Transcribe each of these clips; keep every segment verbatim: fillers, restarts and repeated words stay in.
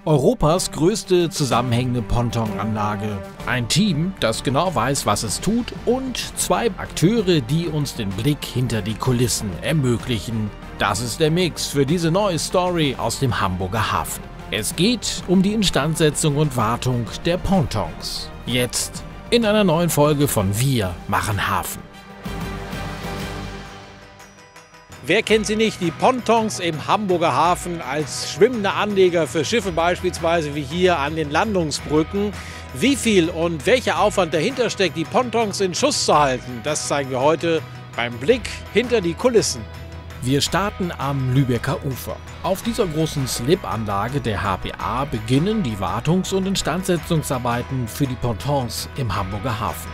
Europas größte zusammenhängende Pontonanlage. Ein Team, das genau weiß, was es tut, und zwei Akteure, die uns den Blick hinter die Kulissen ermöglichen. Das ist der Mix für diese neue Story aus dem Hamburger Hafen. Es geht um die Instandsetzung und Wartung der Pontons. Jetzt in einer neuen Folge von Wir machen Hafen. Wer kennt sie nicht? Die Pontons im Hamburger Hafen als schwimmende Anleger für Schiffe, beispielsweise wie hier an den Landungsbrücken. Wie viel und welcher Aufwand dahinter steckt, die Pontons in Schuss zu halten, das zeigen wir heute beim Blick hinter die Kulissen. Wir starten am Lübecker Ufer. Auf dieser großen Slip-Anlage der H P A beginnen die Wartungs- und Instandsetzungsarbeiten für die Pontons im Hamburger Hafen.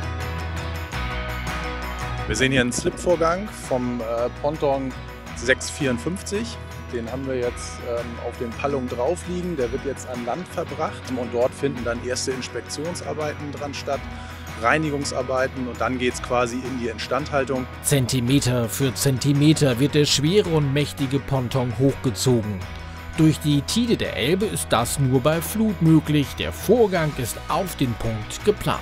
Wir sehen hier einen Slip-Vorgang vom äh, Ponton sechs vierundfünfzig. Den haben wir jetzt ähm, auf den Pallungen drauf liegen. Der wird jetzt an Land verbracht und dort finden dann erste Inspektionsarbeiten dran statt, Reinigungsarbeiten, und dann geht es quasi in die Instandhaltung. Zentimeter für Zentimeter wird der schwere und mächtige Ponton hochgezogen. Durch die Tide der Elbe ist das nur bei Flut möglich. Der Vorgang ist auf den Punkt geplant.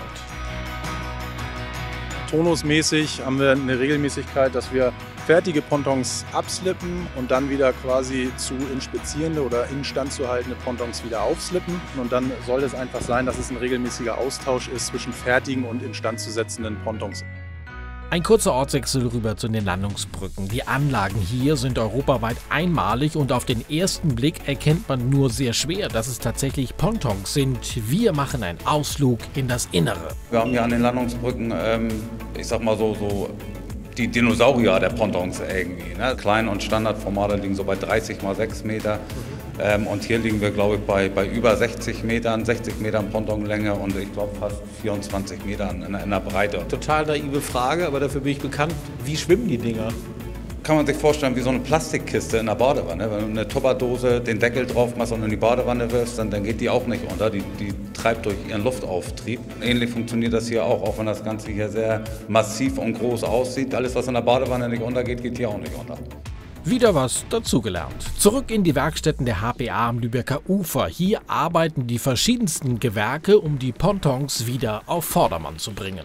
Tonusmäßig haben wir eine Regelmäßigkeit, dass wir fertige Pontons abslippen und dann wieder quasi zu inspizierende oder instand zu haltende Pontons wieder aufslippen. Und dann soll es einfach sein, dass es ein regelmäßiger Austausch ist zwischen fertigen und instand zu setzenden Pontons. Ein kurzer Ortswechsel rüber zu den Landungsbrücken. Die Anlagen hier sind europaweit einmalig und auf den ersten Blick erkennt man nur sehr schwer, dass es tatsächlich Pontons sind. Wir machen einen Ausflug in das Innere. Wir haben hier an den Landungsbrücken, ähm, ich sag mal so, so die Dinosaurier der Pontons irgendwie. Ne? Klein- und Standardformate liegen so bei dreißig mal sechs Meter. Ähm, und hier liegen wir, glaube ich, bei, bei über sechzig Metern, sechzig Metern Pontonlänge und ich glaube fast vierundzwanzig Metern in, in der Breite. Total naive Frage, aber dafür bin ich bekannt. Wie schwimmen die Dinger? Kann man sich vorstellen wie so eine Plastikkiste in der Badewanne. Wenn du eine Tupperdose den Deckel drauf machst und in die Badewanne wirfst, dann, dann geht die auch nicht unter. Die, die treibt durch ihren Luftauftrieb. Ähnlich funktioniert das hier auch, auch wenn das Ganze hier sehr massiv und groß aussieht. Alles, was in der Badewanne nicht untergeht, geht hier auch nicht unter. Wieder was dazugelernt. Zurück in die Werkstätten der H P A am Lübecker Ufer. Hier arbeiten die verschiedensten Gewerke, um die Pontons wieder auf Vordermann zu bringen.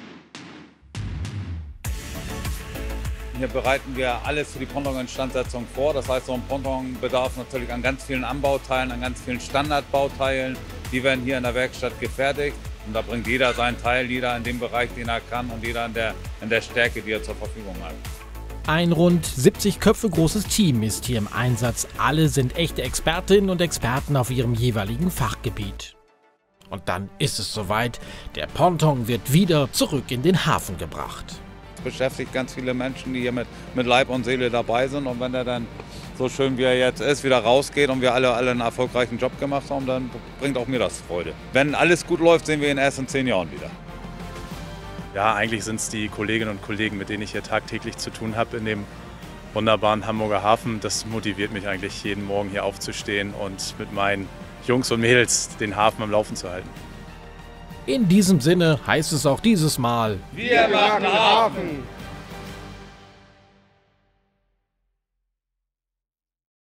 Hier bereiten wir alles für die Ponton-Instandsetzung vor. Das heißt, so ein Ponton bedarf natürlich an ganz vielen Anbauteilen, an ganz vielen Standardbauteilen. Die werden hier in der Werkstatt gefertigt. Und da bringt jeder seinen Teil, jeder in dem Bereich, den er kann, und jeder in der, in der Stärke, die er zur Verfügung hat. Ein rund siebzig Köpfe großes Team ist hier im Einsatz. Alle sind echte Expertinnen und Experten auf ihrem jeweiligen Fachgebiet. Und dann ist es soweit. Der Ponton wird wieder zurück in den Hafen gebracht. Es beschäftigt ganz viele Menschen, die hier mit, mit Leib und Seele dabei sind. Und wenn er dann so schön wie er jetzt ist, wieder rausgeht und wir alle, alle einen erfolgreichen Job gemacht haben, dann bringt auch mir das Freude. Wenn alles gut läuft, sehen wir ihn erst in zehn Jahren wieder. Ja, eigentlich sind es die Kolleginnen und Kollegen, mit denen ich hier tagtäglich zu tun habe in dem wunderbaren Hamburger Hafen. Das motiviert mich eigentlich, jeden Morgen hier aufzustehen und mit meinen Jungs und Mädels den Hafen am Laufen zu halten. In diesem Sinne heißt es auch dieses Mal: Wir machen Hafen!